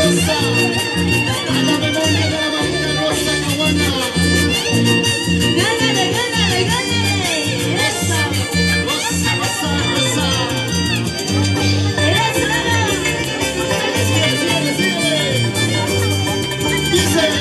Rosa, a la memoria de la mamita Rosa Caguana. ¡Gánale, gánale, gánale! ¡Eso! Rosa, Rosa, Rosa. ¡Eso! Síguele, síguele. Dice.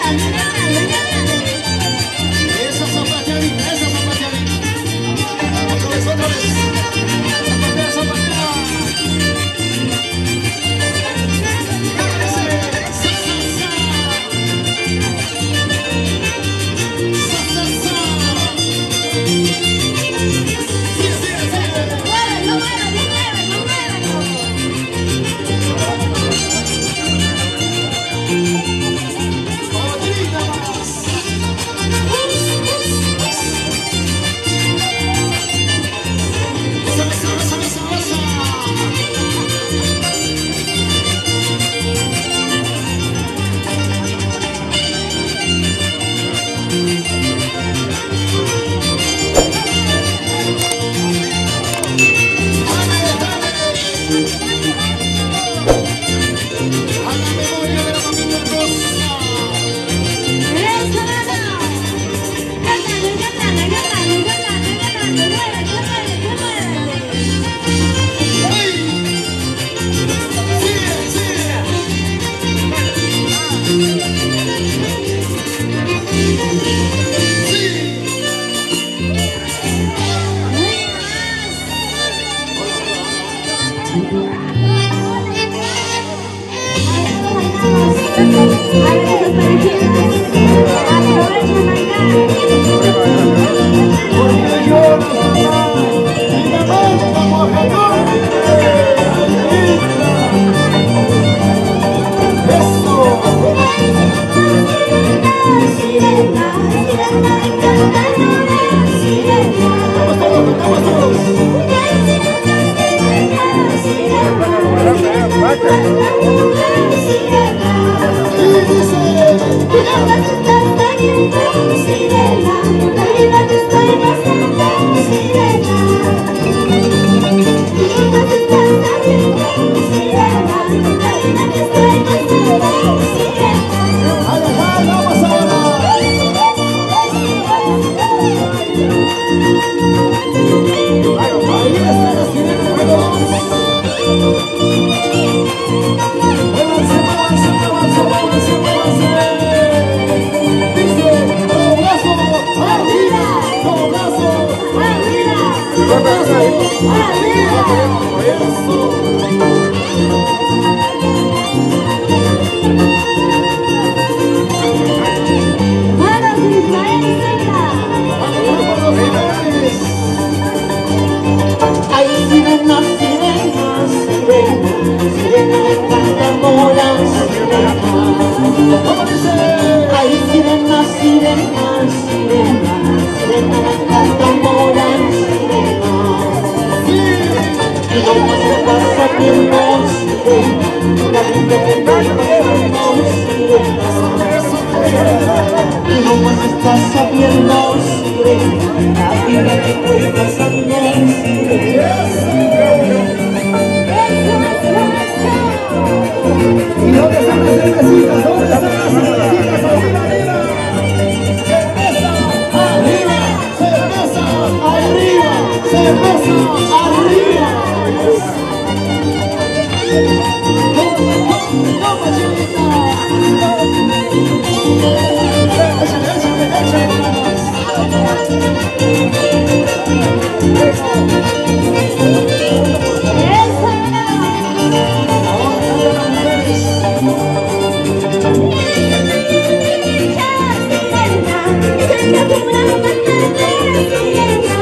Esa zapateadita, esa zapateadita. Otra vez, otra vez. Zapatea, zapatea.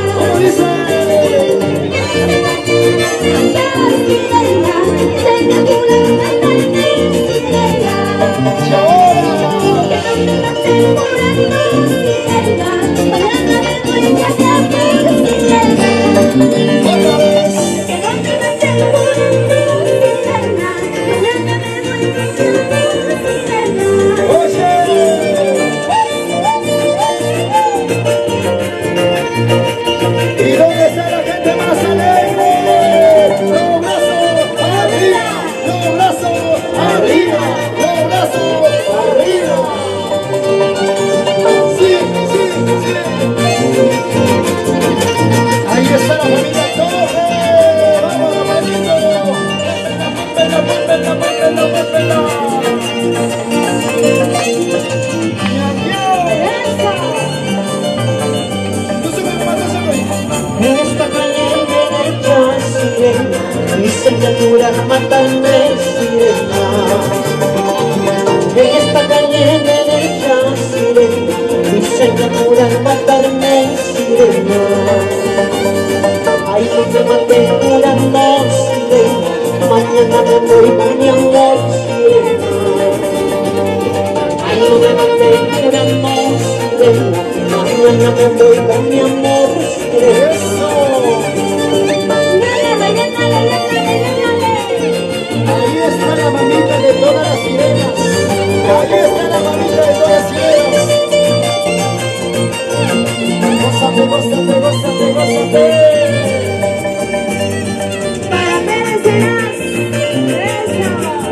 Sirena, sirena. Mañana me voy con mi amor, sirena. Eso. Ahí está la mamita de todas las sirenas. Ahí está la mamita de todas las sirenas. Gózate, gózate, gózate, gózate. Para Pérez serás. Eso.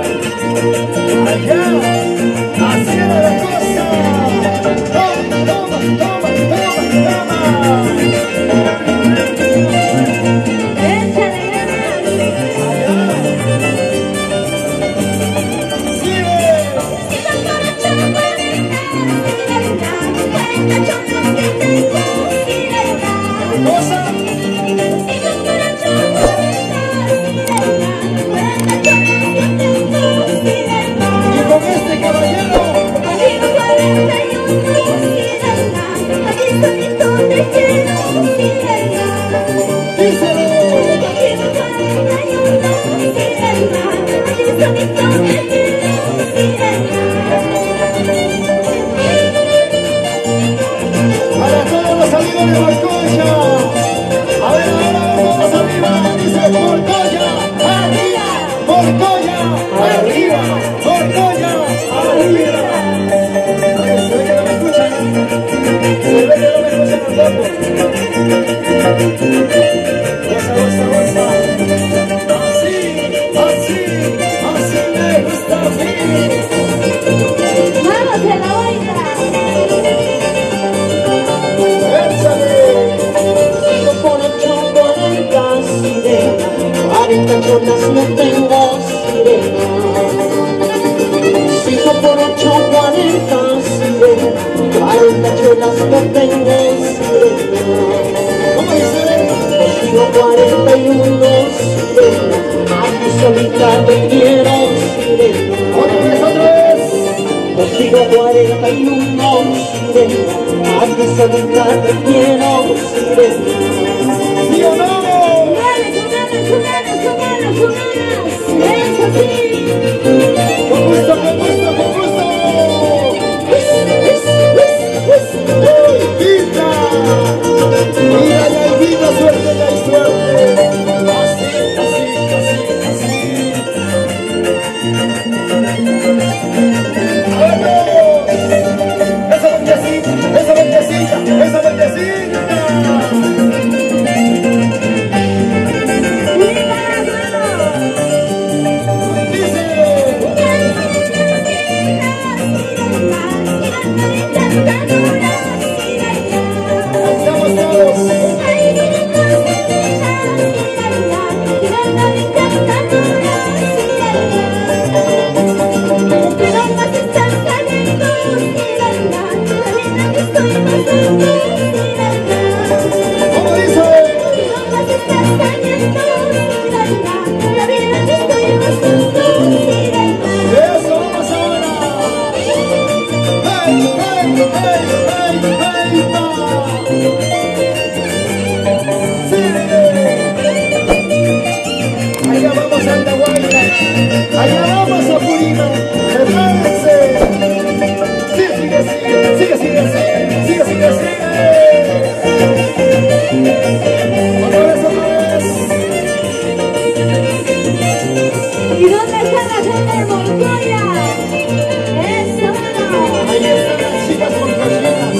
Allá, así era la cosa. Toma, toma, toma, toma, toma. Échale ganas. Allá. Sigue. Sigo por 840, sirena. 40 chocos que tengo, sirena. Cosa. Sigo por 840, sirena. 40 chocos que tengo, sirena. Y con este caballero. Sigo 41, sirena. Aquí solito te quiero, sirena. Díselo. Sigo 41, sirena. Aquí solito te quiero, sirena. Para todos los amigos de Morcoya. A ver, ahora vamos arriba. Dice Morcoya, arriba. Morcoya, arriba. Morcoya, arriba. Oye, se ve que no me escuchan. Se ve que no me escuchan tampoco. Goza, goza, goza. Así, así, así me gusta a mí. Vamos a la vuelta. Échale. Sigo por 840, sirena. 40 cholas no tengo, sirena. Sigo por 840, sirena. 40 cholas no tengo, sirena. ¿Cómo dice? Sigo 41, sirena. Aquí solita te quiero, sirena. Otra vez. Contigo 41, sirena. Aquí solita te quiero, sirena. ¿Sí o no? Dale, con ganas, con ganas, con ganas, con ganas. Eso sí. Con gusto, con gusto, con gusto. ¡Uy, vida! Mira, ya hay vida, suerte, ya hay suerte. Así, así, así, así. ¡Vamos! ¡Esa vueltecita, esa vueltecita, esa vueltecita! Mira las manos. Dice. Estamos todos. ¿Cómo dice? Eso, vamos ahora. ¡Hey, hey, hey, hey, hey, pa! ¡Sigue! Allá vamos a Andahuayla. Allá vamos a Purina. ¡Prepárense! ¡Sigue, sigue, sigue! ¡Sigue, sigue, sigue! ¡Sigue, sigue, sigue! ¡Otra vez, otra vez! ¿Y dónde está la gente de Montoya? Eso. Ahí están las chicas morcoyeras.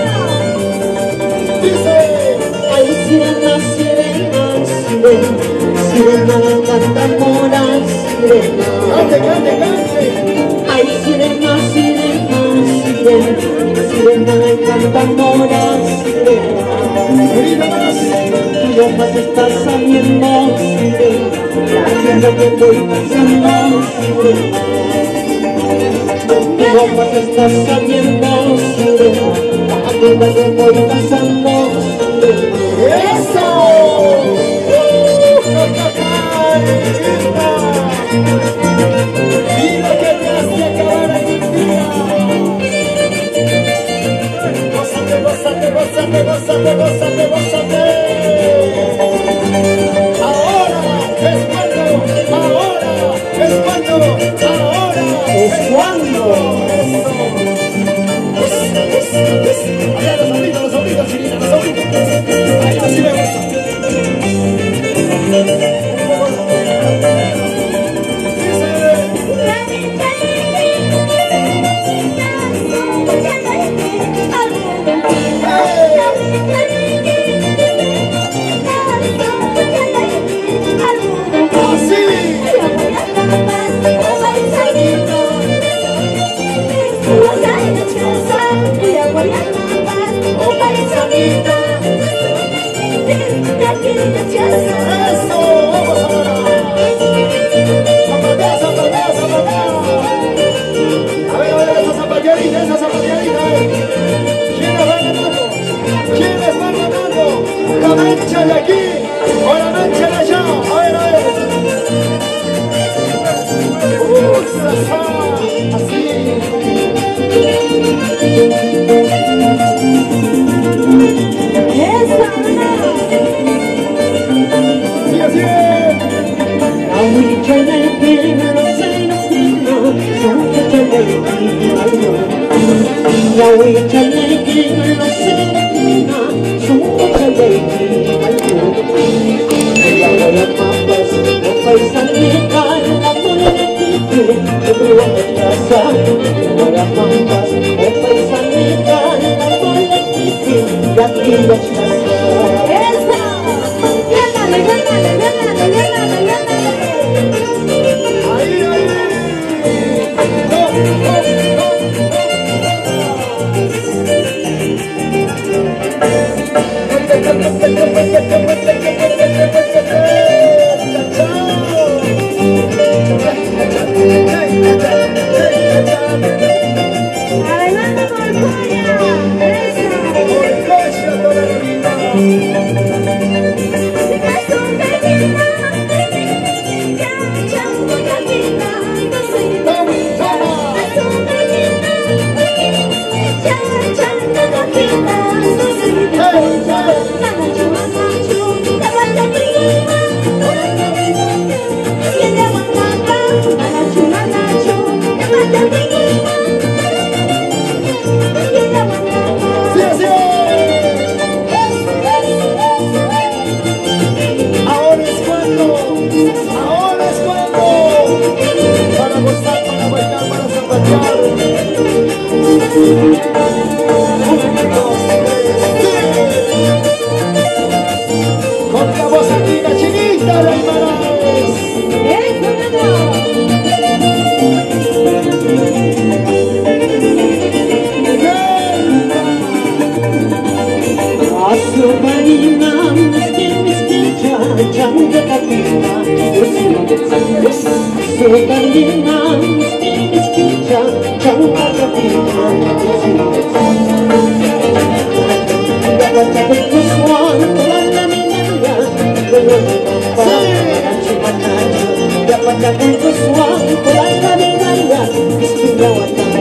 Dice. Ay, sirena, sirena, sirena. Sirena, me encanta morar, sirena. ¡Cante, cante, cante! Ay, sirena, sirena, sirena. Sirena, me encanta morar, sirena. Ahorita más. Tú no más estás sabiendo, sirena. La tierra que voy pasando, sirena. Tú no más estás sabiendo, sirena. La tierra que voy pasando, sirena. ¡Eso! ¡Mira que te hace acabar en un día! ¡Gózate, gózate, gózate, gózate, gózate, gózate! ¡Ahora es cuando! ¡Ahora es cuando! ¡Ahora es cuando! ¡Eso! siglo se inclina, su boca de las mapas, no paisanita, la política, que viva en casa. Las mapas, no paisanita, la política, que viva en casa. ¡Eso! ¡Gánale, gánale, gánale, gánale, gánale! Ahí, ahí. ¡Adelante, Morcoya! ¡Eso! Morcoya toda la vida. Sí, sí. Ahora es cuando, para gozar, para bailar, para zapatear. 1, 2, 3, con la voz aquí, la chinita de Aymaraes. Asyobarina, miskin, changa kapina. Asyobarina, miskin, changa kapina. Dapat sabit kuswan, wala minaya. Dapat sabit kuswan, wala minaya. Istilawan ng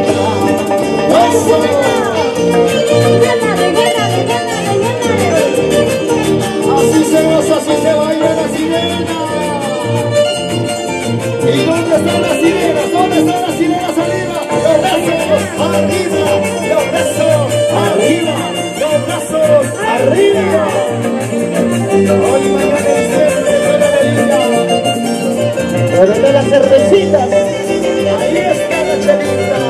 Así se goza, así se baila la sirena. ¿Y dónde están las sirenas? ¿Dónde están las sirenas arriba? Los brazos arriba, los brazos arriba, los brazos arriba. Hoy mañana es viernes, buena bebida. Pero de las cervecitas. Ahí está la chelita.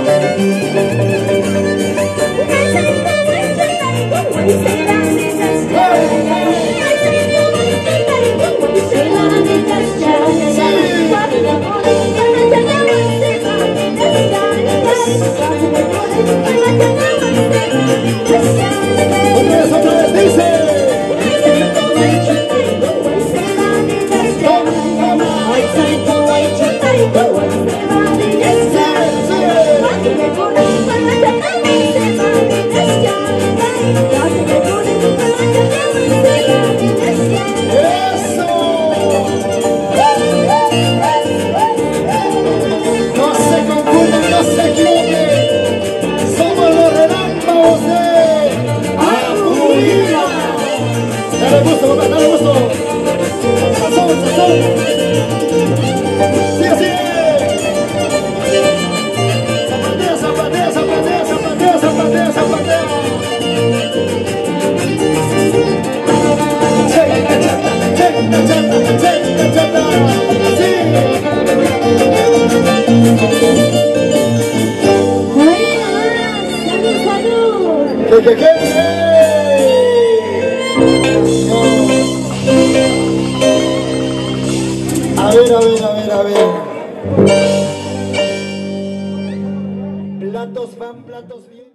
Otra vez dice. Dale gusto, papá, dale gusto. Sazón, sazón. Sí, así es. Zapatea, zapatea, zapatea, zapatea, zapatea, zapatea. Checa, chata, checa, chata, checa, chata. Así. ¿Qué? A ver. Platos van, platos bien.